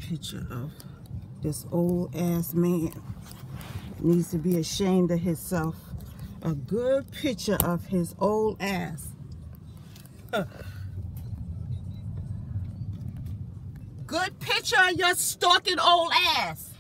picture of this old ass man. Needs to be ashamed of himself. A good picture of his old ass. Good picture of your stalking old ass.